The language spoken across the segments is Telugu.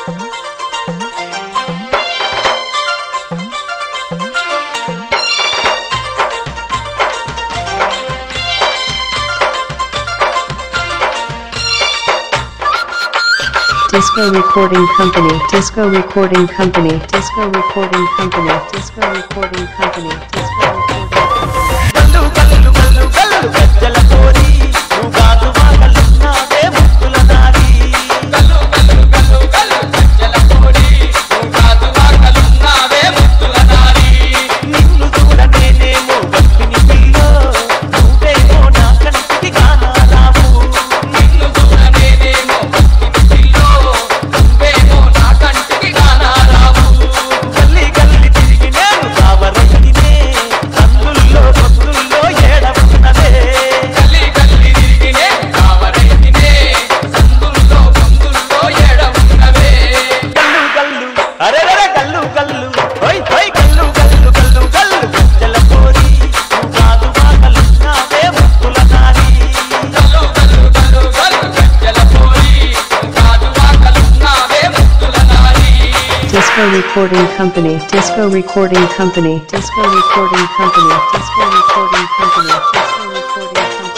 Disco Recording Company, Disco Recording Company, Disco Recording Company, Disco Recording Company, Disco Recording Company. Gallu gallu gallu gallu gajjala pori nugaadu vagalunnaade muttula nari. Gallu gallu gallu gallu gajjala pori nugaadu vagalunnaade muttula nari. Ninnu చూడ నేనేమో గట్టిని పిల్లో నువ్వేమో నా కంటికి కానారావు. నిన్ను చూడ నేనేమో గల్లీ గల్లీ తిరిగి నేను కావరైతినే సందుల్లో పొద్దుల్లో ఏడవుతున్నదే. గల్లీ గల్లీ తిరిగి నేను కావరైతినే సందుల్లో పొద్దుల్లో ఏడవుతున్నదే. గల్లు గల్లు అరే అరే గల్లు గల్లు ఓయ్ ఓయ్ గల్లు గల్లు గల్లు గల్లు గజ్జల పోరి నువ్వు వాగలున్నావే ముక్కుల నారి. గల్లు గల్లు గల్లు గల్లు గజ్జల పోరి నువ్వు వాగలున్నావే ముక్కుల నారి. Disco Recording Company, Disco Recording Company, Disco Recording Company, Disco Recording Company, Disco Recording Company.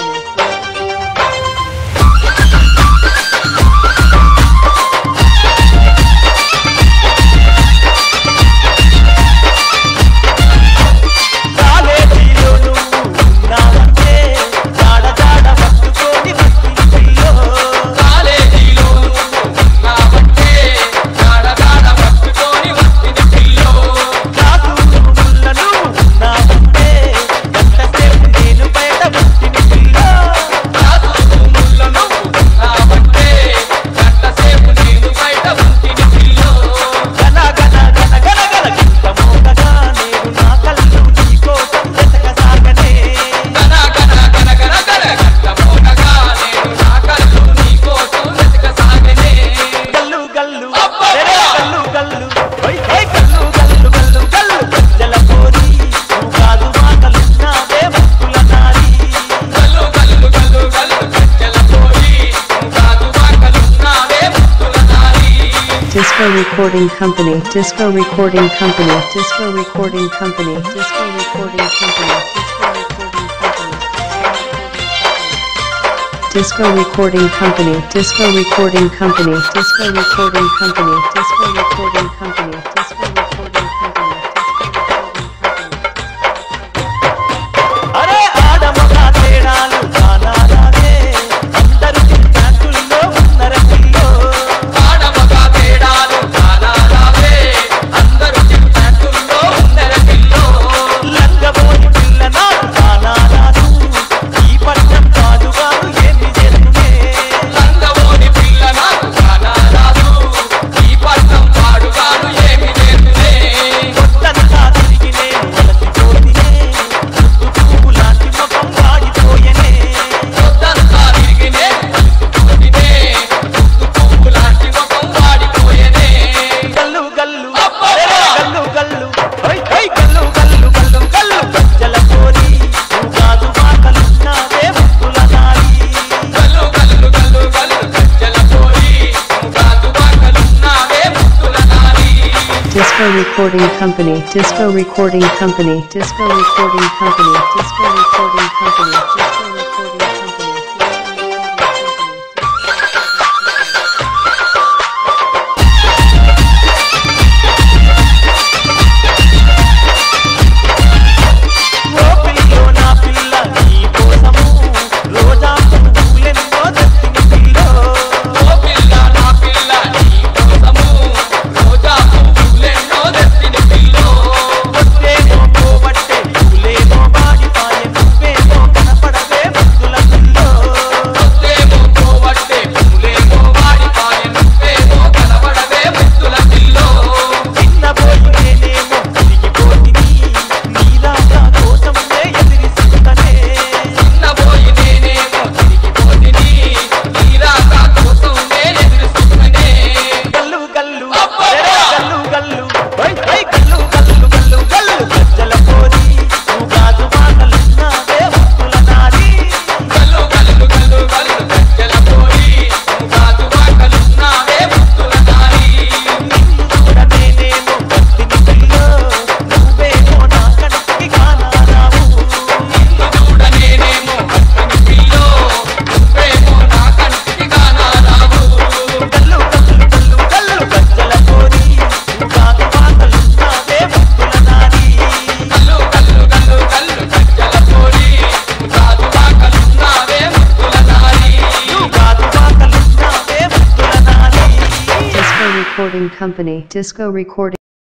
కాలేజీలో నువ్వు ఉన్నావంటే జాడ జాడ పట్టుకొని వస్తుంది పిల్లో. కాలేజీలో నువ్వు ఉన్నావంటే జాడ జాడ పట్టుకొని వస్తుంది పిల్లో. క్లాసు రూముల్లో నువ్వు ఉన్నావంటే గంటసేపు నేను బయట వస్తుంది పిల్లో. క్లాసు రూముల్లో నువ్వు ఉన్నావంటే గంటసేపు నేను బయట వస్తుంది పిల్లో. గన గన గన గన గన గింత మోగగా నేను నా కళ్ళు నీ కోసం వెతకసాగనే. గన గన గన గన గన గింత మోగగా నేను నా కళ్ళు నీ కోసం వెతకసాగనే. గల్లు గల్లు అరే గల్లు గల్లు ఓయ్ ఓయ్ గల్లు గల్లు గల్లు గల్లు గజ్జల పోరి నువ్వు వాగలున్నావే ముక్కుల నారి. గల్లు గల్లు గల్లు గల్లు గజ్జల పోరి నువ్వు వాగలున్నావే ముక్కుల నారి. Disco Recording Company, Disco Recording Company, Disco Recording Company, Disco Recording Company, Disco Recording Company, Disco Recording Company, Disco Recording Company, Disco Recording Company, Disco Recording Company. అరే ఆడమగ తేడాలు కానారాదే అందరూ చిత్తాంతుల్లో ఉన్నర పిల్లో. ఆడమగ తేడాలు కానారాదే అందరూ చిత్తాంతుల్లో ఉన్నర పిల్లో. లంగబోని పిల్ల నాకు కానారాదు ఈ పట్టం కాదు కాదు ఏమి చేస్తునే. లంగబోని పిల్ల నాకు కానారాదు ఈ పట్టం కాడు కాదు ఏమి చేస్తునే. కొట్టంతా తిరిగి నేను వలసిపోతినే పువ్వు లాంటి ముఖం వాడిపోయనే. కొట్టంతా తిరిగి నేను వలసిపోతినే పువ్వు లాంటి ముఖం వాడిపోయనే. గల్లు గల్లు అరే గల్లు గల్లు ఓయ్ ఓయ్ గల్లు గల్లు గల్లు గల్లు గజ్జల పోరి నువ్వు వాగలున్నావే ముక్కుల నారి. గల్లు గల్లు గల్లు గల్లు గజ్జల పోరి నువ్వు వాగలున్నావే ముక్కుల నారి. Disco Recording Company, Disco Recording Company, Disco Recording Company, Disco Recording Company, Disco Recording Company. ఓ పిల్లో నా పిల్ల నీ కోసము రోజా పువ్వులెన్నో తెచ్చిన పిల్లో. ఓ పిల్ల నా పిల్ల నీ కోసము రోజా పువ్వులెన్నో తెచ్చిన పిల్లో. వస్తేమో పోబట్టే పూలేమో వాడిపాయె నువ్వేమో కనపడవే ముద్దుల Recording Company, Disco Recording